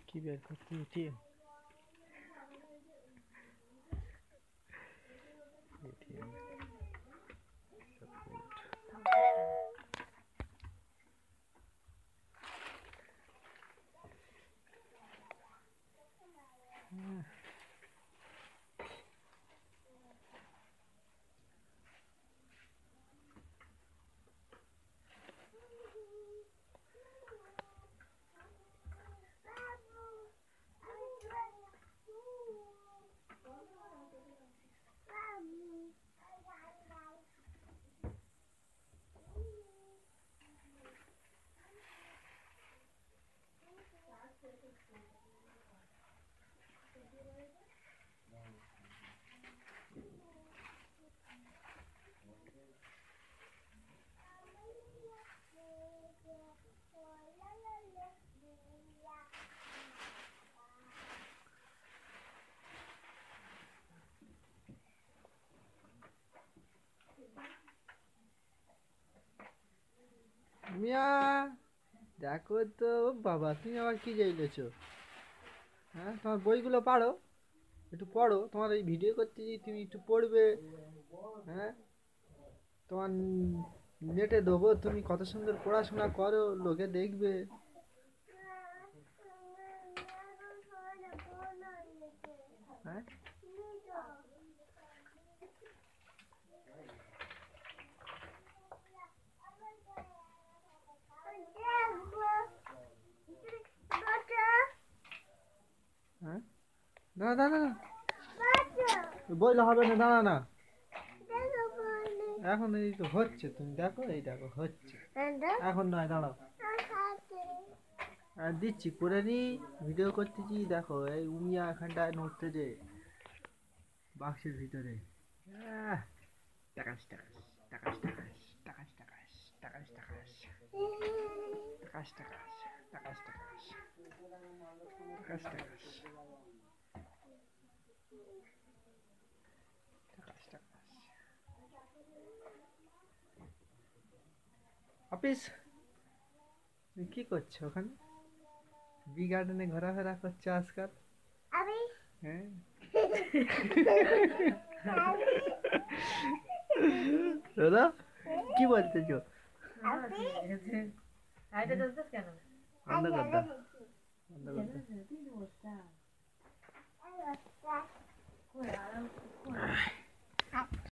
কি বের করতে এটিএম এটিএম সাপোর্ট মিয়া দেখো তো বাবা তুমি আবার কি চাইলেছো হ্যাঁ তোমার বইগুলো পারো একটু পড়ো তোমার এই ভিডিও করতে তুমি একটু পড়বে হ্যাঁ তোমার নেটে দেবো তুমি কত সুন্দর পড়াশোনা করো লোকে দেখবে হ্যাঁ হ্যাঁ দাঁড়া দাঁড়া বইলে হবে না দাঁড়া না এখন এই তো হচ্ছে তুমি দেখো এই দেখো হচ্ছে এখন নয় দাঁড়াও আর দিচ্ছি করে নি ভিডিও করতেছি দেখো এই উমিয়া এখানটায় নড়তে যে বাক্সের ভিতরে টাকাস টাকাস টাকাস টাকাস টাকাস টাকাস টাকাস টাকাস টাকাস টাকাস টাকাস টাকাস টাকাস টাকাস অফিস তুমি কি করছো ওখানে বি গার্ডেনে ঘোরাফেরা করছো আজকাল হ্যাঁ দাদা কি বলতেছো বন্ধ কর দাও বন্ধ কর দাও